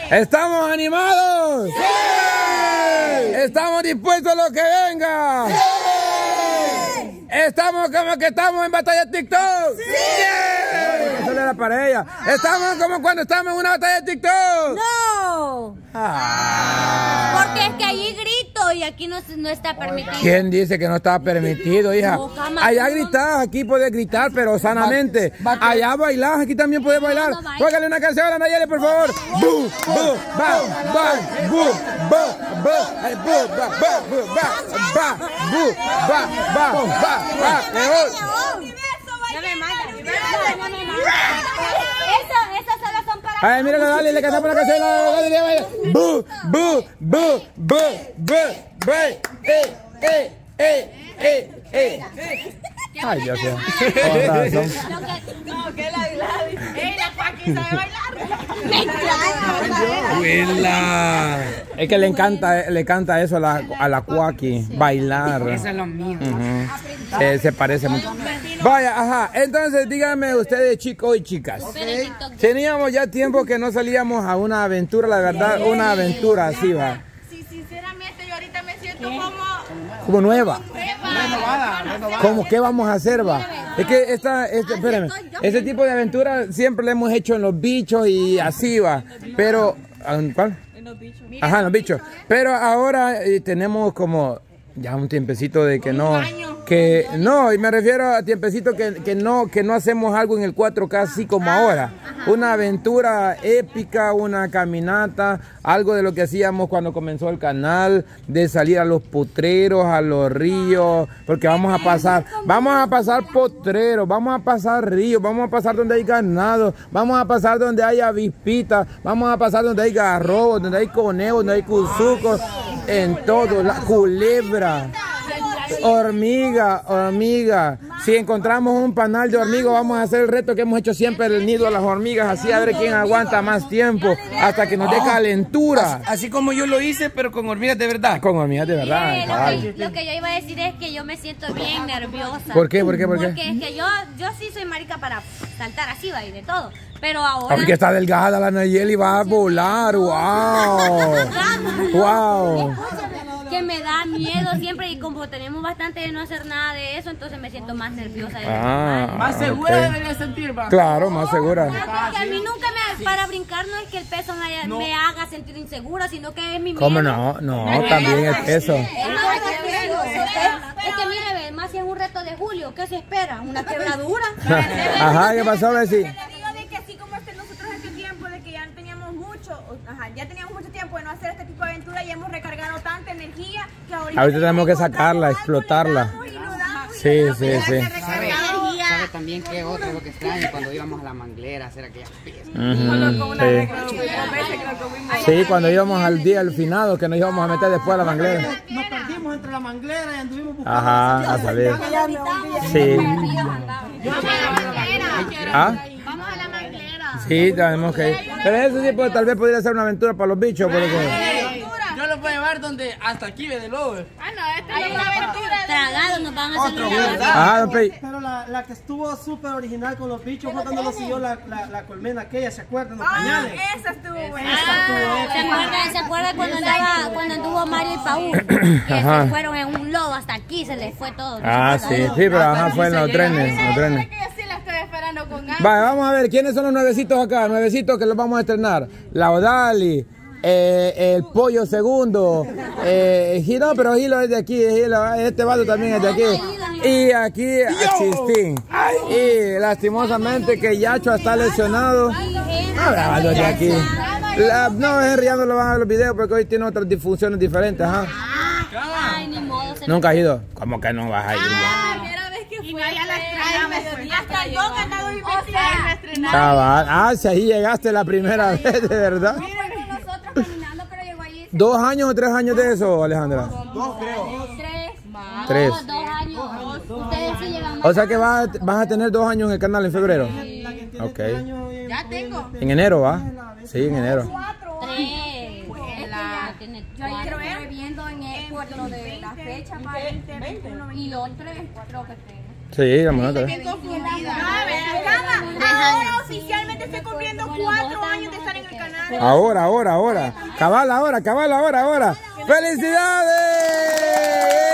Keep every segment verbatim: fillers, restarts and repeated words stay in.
¿Estamos animados? ¡Sí! ¿Estamos dispuestos a lo que venga? ¡Sí! ¿Estamos como que estamos en batalla de TikTok? ¡Sí! ¡Sí! Eso era para ella. ¿Estamos como cuando estamos en una batalla de TikTok? ¡No! Ah. Porque es que allí grito y aquí no, no está permitido. ¿Quién dice que no está permitido, hija? No, allá gritas, aquí puedes gritar, pero sanamente. Allá bailas, aquí también puedes bailar. Póngale una canción a la Nayeli, por favor. ¡Bu! ¡Bu! ¡Ba! ¡Ba! ¡Bu! ¡Bu! ¡Bu! ¡Bu! ¡Ba! ¡Ba! ¡Bu! ¡Ba! ¡Ba! ¡Bu! ¡Ba! ¡Ba! ¡Ba! ¡Ba! No me manda. Eso, esas solo son para... Ay, mira, dale, le cantamos la canción. ¡Bu! ¡Bu! ¡Bu! ¡Bu! ¡Bu! ¡Bu! ¡Eh! ¡Eh! ¡Eh! ¡Eh! ¡Eh! Ay, Dios mío. No, que la Gladys. ¡Ey, la Paqui sabe bailar! ¡Abuela! Es que le encanta, le encanta eso a la, a la Cuaki, bailar. Eso es lo mío. Uh-huh. eh, se parece mucho. Vaya, ajá. Entonces, díganme ustedes, chicos y chicas. Okay. Teníamos ya tiempo que no salíamos a una aventura, la verdad, una aventura así, va. Sí, sinceramente, yo ahorita me siento como... Como nueva. Renovada, renovada. ¿Cómo qué vamos a hacer, va? Es que esta, este, espérame, este tipo de aventura siempre lo hemos hecho en los bichos y así, va. Pero, ¿cuál? En los bichos. Ajá, en los bichos. Pero ahora eh, tenemos como ya un tiempecito de que no, que no, y me refiero a tiempecito que, que no, que no hacemos algo en el cuatro K así como ahora. Una aventura épica, una caminata, algo de lo que hacíamos cuando comenzó el canal, de salir a los potreros, a los ríos, porque vamos a pasar, vamos a pasar potreros, vamos a pasar ríos, vamos a pasar donde hay ganado, vamos a pasar donde hay avispitas, vamos a pasar donde hay garrobos, donde hay conejos, donde hay cuzucos, en todo, la culebra. Hormiga, hormiga. Si encontramos un panal de hormigas, vamos a hacer el reto que hemos hecho siempre, el nido a las hormigas, así a ver quién aguanta más tiempo, hasta que nos dé calentura. Así, así como yo lo hice, pero con hormigas de verdad. Con hormigas de verdad. Sí, lo, que, lo que yo iba a decir es que yo me siento bien nerviosa. ¿Por qué? ¿Por qué? ¿Por qué? Porque es que yo, yo sí soy marica para saltar así, va, y de todo. Pero ahora... Porque está delgada la Nayeli, va a volar, wow. Wow. Que me da miedo siempre y como tenemos bastante de no hacer nada de eso, entonces me siento más nerviosa. De Ah, Más segura okay. debería sentir, va. Claro, más segura. Porque a mí nunca me, para brincar no es que el peso me, no. me haga sentir insegura, sino que es mi miedo. ¿Cómo no? No, también es eso. Es, más es, es que mire, más si es un reto de Julio, ¿qué se espera? ¿Una quebradura? Ajá, ¿qué pasó, Bessie? Ajá, ya teníamos mucho tiempo de no hacer este tipo de aventura y hemos recargado tanta energía que ahorita, ahorita tenemos que sacarla, explotarla. Sí, sí, sí. ¿Sabe, ¿Sabe también que otro es lo que extraño cuando íbamos a la manglera a hacer aquellas piezas? Uh-huh, sí. Sí, cuando íbamos al día al finado que nos íbamos a meter después a la manglera. Nos perdimos entre la manglera y anduvimos buscando. Ajá, a saber. Sí. ¿Ah? Vamos a la manglera. Sí, tenemos que ir. Pero eso sí, pues, tal vez podría ser una aventura para los bichos. Porque... Yo los voy a llevar donde hasta aquí ve de lobo. Ah, no, esta es una aventura. Tragados nos van a hacer. Ajá, don Pei. Pero la, la que estuvo súper original con los bichos fue cuando lo siguió la, la, la colmena aquella, ¿se acuerdan? Los Ah, pañales. esa estuvo buena. Ah, ¿se acuerdan, ¿se acuerdan cuando andaba, cuando anduvo Mario y Paul? Que Ajá. se fueron en un lobo hasta aquí, se les fue todo. Ah, sí, sí, pero ajá, fue en los trenes, los trenes. Que yo sí la estoy esperando con ganas. Vale, vamos a ver, ¿quiénes son los nuevecitos acá? Nuevecitos que los vamos a estrenar. La Odali, eh, el Pollo Segundo, eh, Gino, pero Gilo es de aquí, Gilo, este vato también es de aquí. Y aquí a Chistín. Y lastimosamente que Yacho está lesionado. Ah, de aquí. La, no, Henry ya no lo van a ver los videos porque hoy tiene otras disfunciones diferentes, ajá. Ay, ni modo. Nunca has ido. ¿Cómo que no vas a ir? La primera vez que fue. Ya la estrenamos. Hasta el Don andaba investigando. Cabal. Ah, si ahí llegaste la primera vez, de verdad. ¿Dos años o tres años de eso, Alejandra? Dos, creo. Tres. Tres. Dos, dos años. Ustedes sí llevan más. O sea que vas a, vas a tener dos años en el canal en febrero. La que tiene Ok. tres años en- Ya tengo. En enero, ¿va? Sí, en enero. Tres. Yo ahí creo que viendo en el, por lo de la fecha para y los tres creo que tengo. Sí, la monota. Estoy confundida. Ahora oficialmente estoy cumpliendo cuatro años de estar en el canal. Ahora, ahora, ahora. Cabal, ahora, cabal, ahora, ahora. ¡Felicidades!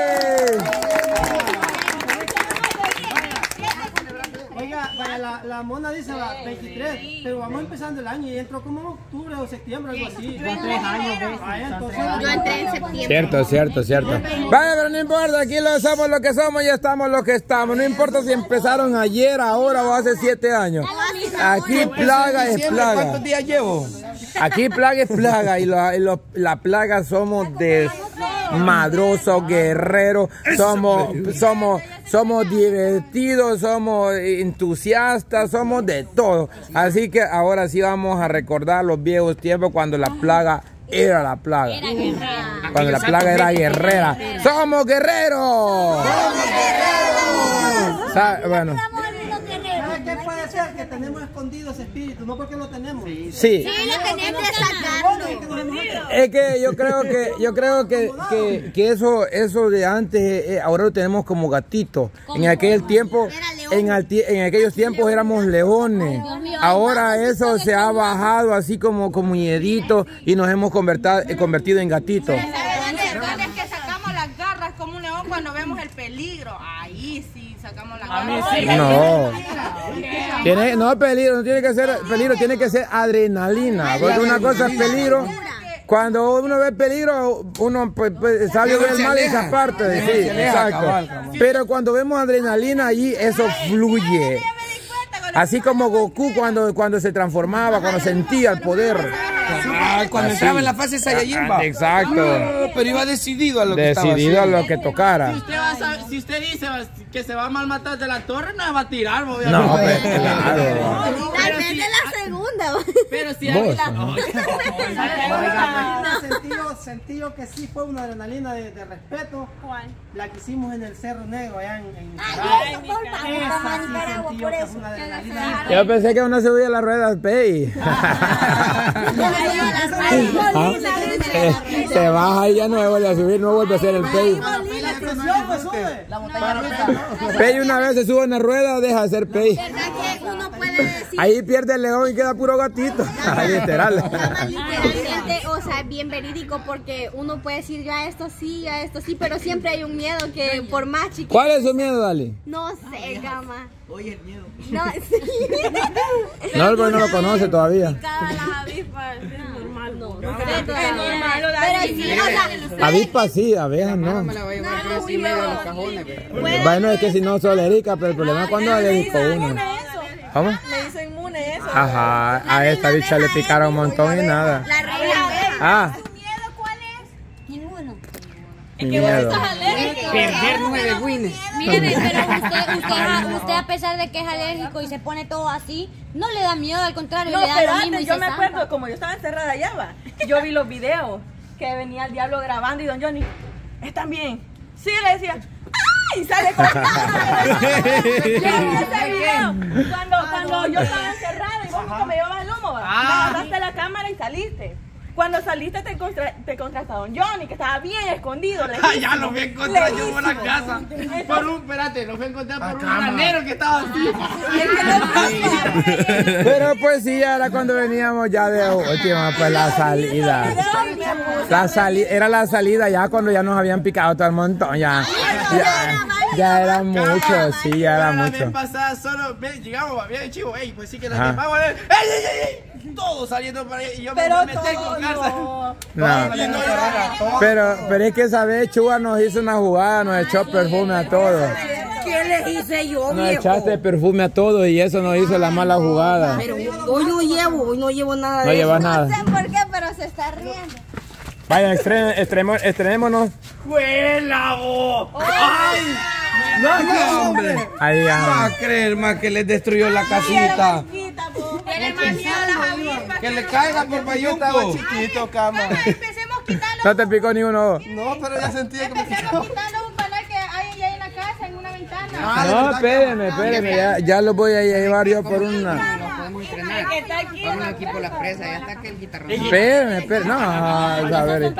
Oiga, vaya, la, la mona dice la veintitrés, pero vamos empezando el año y entró como en octubre o septiembre, algo así. Yo en tres años, ¿ves? Vaya, entonces, Yo entré en septiembre. Cierto, cierto, cierto. Vaya, pero no importa, aquí lo somos lo que somos y estamos lo que estamos. No importa si empezaron ayer, ahora o hace siete años. Aquí plaga es plaga. ¿Cuántos días llevo? Aquí plaga es plaga y, la, y lo, la plaga somos desmadrosos, guerreros, somos, somos, somos divertidos, somos entusiastas, somos de todo. Así que ahora sí vamos a recordar los viejos tiempos cuando la plaga era la plaga. Cuando la plaga era guerrera. ¡Somos guerreros! ¡Somos guerreros! ¿Sabe? Bueno. ¿qué puede ser? Que tenemos escondido ese espíritu, no porque lo tenemos. Sí. Sí, lo tenemos que sacarlo. Es que yo creo que yo creo que, que, que eso eso de antes eh, ahora lo tenemos como gatito. En aquel tiempo en, al, en aquellos tiempos éramos leones. Ahora eso se ha bajado así como como miedito y nos hemos convertido, convertido en gatitos. Es que sacamos las garras como un león cuando vemos el peligro. Ahí sí sacamos las garras. No. Tiene, no peligro, no tiene que ser peligro, tiene que ser adrenalina. Porque una cosa es peligro. Cuando uno ve peligro, uno pues, pues, sabe ver el mal en esa parte. Sí, exacto. Pero cuando vemos adrenalina, allí eso fluye. Así como Goku cuando, cuando se transformaba, cuando sentía el poder. Ah, cuando Así. entraba en la fase Saiyajin. Exacto. Ah, pero iba decidido a lo que estaba Decidido a haciendo. lo que tocara. Si usted, va a saber- si usted dice que se va a malmatar de la torre, no se va a tirar, obviamente. No, pues claro. Tal vez de la segunda. Pero si Vos, hay la... ajá. Sentido, sentido que sí fue una adrenalina de, de respeto. ¿Cuál? La que hicimos en el Cerro Negro allá en, en Ay, eso, por favor, Esa como en sí Nicaragua, sentí yo por que eso. fue una adrenalina. Yo pensé que uno subía las ruedas, Pei. Ah, eh, se baja y ya no vuelve a subir, no vuelve a hacer el Pei. La presión me sube. Pei una vez se sube en la rueda, deja de hacer Pei. ¿Verdad que uno puede decir? Ahí pierde el león y queda puro gatito. Literal. Literalmente, o sea, es bien verídico porque uno puede decir yo a esto sí, a esto sí, pero siempre hay un miedo que por más chiquito. ¿Cuál es su miedo, Dali? No sé, gama. Oye, el miedo. No, sí. No, porque no lo conoce todavía. Las avispas, es normal. No, No, no pero sé todavía. pero Pero sí, o sea, Avispa sí, abejas No no. me la voy a llevar por así medio de los cajones. pero- Bueno, es que si no soy alérgica, pero el problema es cuando alérgico uno. ¿Cómo? Le hizo inmune eso. Ajá, a esta bicha le picaron un montón y nada. La reina. Ah, ¿Tu miedo cuál es? Ninguno. mi miedo. Perder nueve wins. Míreme, pero usted, usted, a- usted a pesar de que es alérgico y se pone todo así, no le da miedo, al contrario, No, le da pero lo mismo y antes yo se me zampa. acuerdo, como yo estaba encerrada allá, va, yo vi los videos que venía el diablo grabando y don Johnny, ¿están bien? Sí, le decía, ¡ay! Sale cortando. ese video, cuando, cuando yo estaba encerrada y vos justo me llevabas el humo, va, me agarraste la cámara y saliste. Cuando saliste te, contra, te contraste a don Johnny, que estaba bien escondido. Ah, ya lo fui a encontrar yo por la casa. Por un, espérate, lo fui a encontrar por un granero que estaba así. Pero pues sí, era cuando veníamos ya de última, pues la salida. La salida, era la salida ya cuando ya nos habían picado todo el montón, ya. Ya, ya era mucho, sí, ya era La mucho. vez pasada solo ve, llegamos, había el chivo, ey, pues sí que la Ajá. gente, vamos a ver, ey, ey, ey, ey, todos saliendo para allá y yo Pero me metí todo, con casa. no. No. Pero, pero es que esa vez Chuga nos hizo una jugada, nos echó perfume a todos. ¿Qué les hice yo, Nos echaste perfume a todos y eso nos hizo la mala jugada. Pero hoy no llevo, hoy no llevo nada No de llevas No sé nada. por qué, pero se está riendo. Vaya, estre- estremo- estrenémonos. ¡Vuela vos! ¡Ay! No, no, hombre. Ahí, No va ajá. a creer más que les destruyó la casita. Tiene más miedo a las avispas. Que le caiga por bayunco. Chiquito, cama. Empecemos quitando, No te picó ninguno. No, pero ya sentí que me empecemos quitando un panel que hay allá en la casa, en una ventana. No, espéreme, espéreme. Ya, ya lo voy a llevar yo por una. Nos podemos entrenar. ¿Qué tal aquí. Vamos aquí por la presa, ya está aquel guitarrón. Espérame, espérame. No, a ver.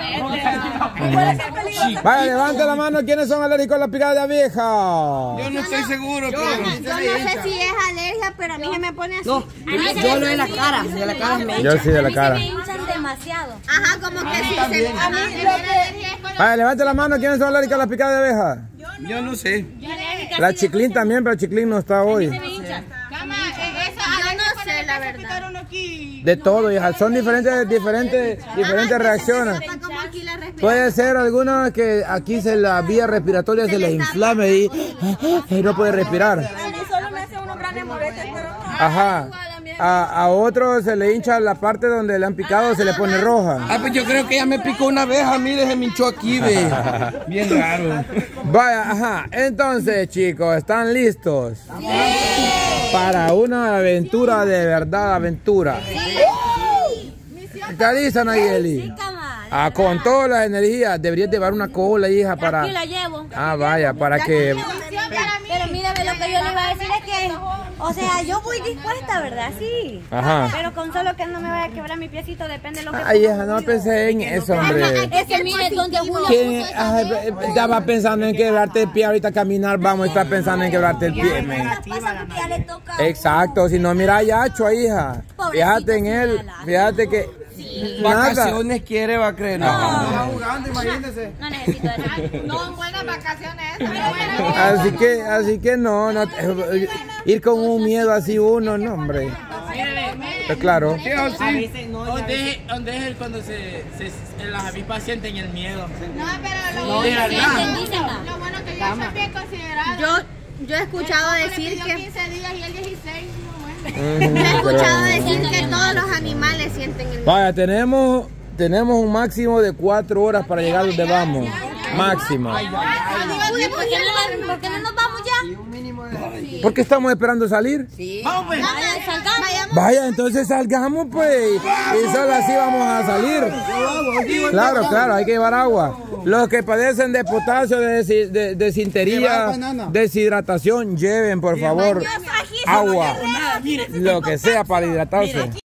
Vaya, levante la mano. ¿Quiénes son alérgicos a la picada de abeja? Yo no estoy seguro, Yo, pero... yo no sé si es alergia, pero a mí se me pone así. No, yo lo de la cara, de la cara me Yo sí, de la cara. Me hinchan demasiado. Ajá, como que si se A mí lo que... Vaya, levante la mano. ¿Quiénes son alérgicos a la picada de abeja? Yo no sé. La Chiclín también, pero Chiclín no está hoy. Cama, eh, esa Yo no sé, la verdad. picar uno aquí. De todo, hija. Son diferentes, diferentes, diferentes reacciones. Está como aquí la respiración. Puede ser alguna que aquí se la vía respiratoria se le inflame y, y no puede respirar. A mí solo me hace unos grandes moretes, pero no. Ajá. A, a otro se le hincha la parte donde le han picado, se le pone roja. Ah, pues yo creo que ya me picó una abeja, mire, se me hinchó aquí, ve. Bien raro. Vaya, ajá. Entonces, chicos, ¿están listos? Para una aventura de verdad, aventura. ¿Está lista, Nayeli? Ah, con todas las energías, deberías llevar una cola, hija, para... Aquí la llevo. Ah, vaya, para que... Pero mírame, lo que yo le iba a decir es que, o sea, yo voy dispuesta, ¿verdad? Sí. Ajá. Pero con solo que no me vaya a quebrar mi piecito, depende de lo que... Ay, hija, no pensé en eso, hombre. Es que mire, donde Julio ¿Quién puso esa ay, estaba pensando en quebrarte el pie? Ahorita caminar vamos, está pensando en quebrarte el pie, men. pasa porque ya le toca... Exacto, si no, mira a Yacho, hija. Fíjate en él, fíjate que... Nada. Vacaciones quiere, va a creer. No. Está jugando, imagínense. No necesito eso. No, buenas vacaciones esas, buenas. Así que, así que no, no, ir con un miedo así uno, no, hombre. Pues claro. Sí, o sí. ¿Dónde es, dónde es el cuando se, se, las avispas sienten el miedo? No, pero lo, No, de verdad. lo bueno que ya está bien considerado. Yo, yo he escuchado decir Yo que... quince días y el dieciséis. Yo he escuchado decir que todos los animales sienten el miedo. Vaya, tenemos, tenemos un máximo de cuatro horas para llegar donde vamos. Máximo. Uy, ¿por qué no, ¿por qué no nos vamos ya? ¿Por qué estamos esperando salir? Vamos, pues. Vaya, salgamos. Vaya, entonces salgamos, pues. Y solo así vamos a salir. Claro, claro, hay que llevar agua. Los que padecen de potasio, de desi- de- desintería, deshidratación, lleven, por favor, agua. Lo que sea para hidratarse.